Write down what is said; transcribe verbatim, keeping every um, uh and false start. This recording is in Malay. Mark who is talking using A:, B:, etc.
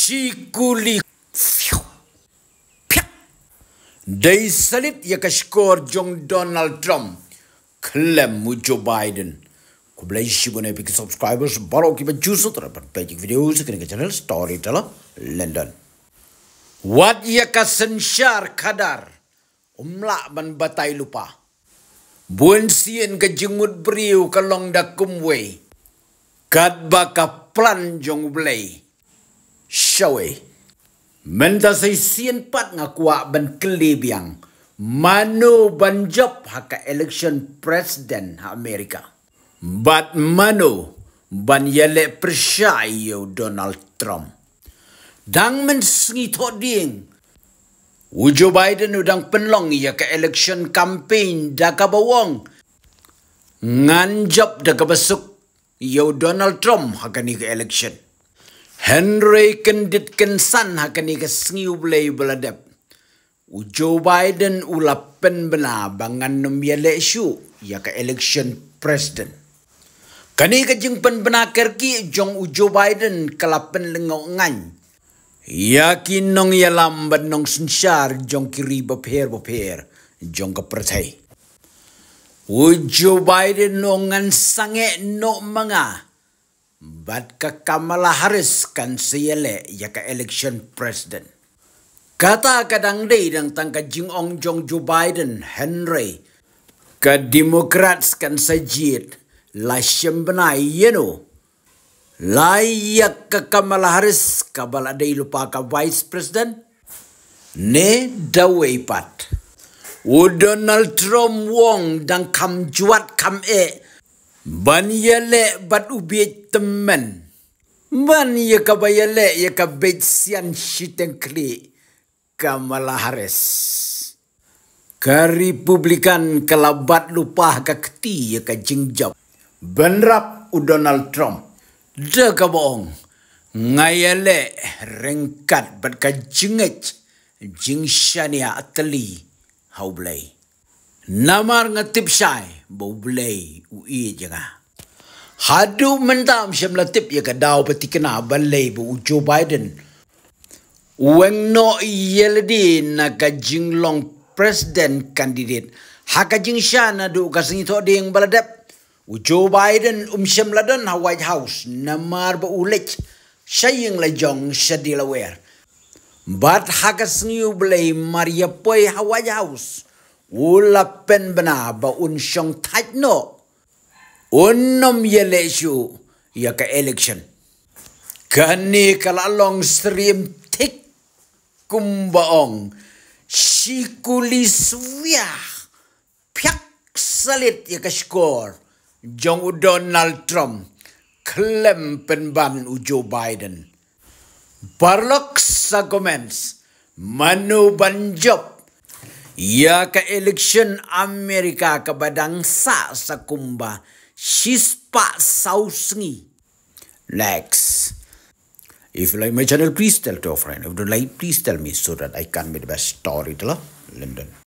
A: Shikuli Day salit ya ka skor jong Donald Trump klem mu Joe Biden. Ku belai shibu na piki subscribers baru ki bajusu terdapat page video sekini ke channel storyteller London. Wat ya ka sensyar kadar umla ban batai lupa. Buen sien ke jengmut beriu ke long da kumwe. Kat baka plan jong belai. Shawe. Menta say sien pat ngakwa ban kelebiang. Mano ban job haka election president ha Amerika. But mano ban yele persyayo Donald Trump. Dang men sengito ding. Joe Biden udang penlong ya ke election campaign da kabawong. Ngan job da kabasuk yo Donald Trump haka ni ke election. Henry kendit kensan hakani ke sengiu belai beladap. U Joe Biden ulapen benar bangan nom yele isu ya ke election president. Kani ke jeng pen benar kerki jong u Joe Biden kelapen lengok ngan. Yakin nong yalam ban nong sensyar jong kiri bapher bapher jong ke pertai. U Joe Biden nongan sange no manga. Bat ka Kamala Harris kan siyele ya ka election president. Kata kadang day dang tangka jing ong jong Joe Biden Henry ka Democrats kan sajit la syembenai yeno. La ya ka Kamala Harris ka bala day lupa ka vice president. Ne dawe pat. U Donald Trump wong dang kam juat kam e. Ban yele bat ubiet temen. Ban ye ka bayele ye ka bet sian shiteng kli Kamala Harris. Ka Republikan kalabat lupa ka keti ye ka jingjab. Benrap u Donald Trump. Da ka boong. Ngayele rengkat bat ka jingech. Jing syania atali haublay. Namar ngatip syai bau belai ui janga. Hadu mentam syam latip ya kadau peti kena balai bu Joe Biden. Weng no yeledi na ka jinglong president candidate. Haka jing syana du ka singito ding baladap. U Joe Biden um syam ladan ha White House namar bu ulech syayeng lajong syadilawer. Bat haka singiu belai Maria Poi ha White House. Ulapen benar ba unsyong tight no. Unom yele isu ya ke election. Kani kalalong stream tik kumbaong. Sikuli suwiah. Piak salit ya ke skor. Jong Donald Trump. Klem penban u Joe Biden. Barlok sa comments. Manu banjob. Ya ka election Amerika ka badang sa sa kumba shispa sausngi. Next. If you like my channel, please tell to a friend. If you don't like, please tell me so that I can be the best storyteller. Lyndon.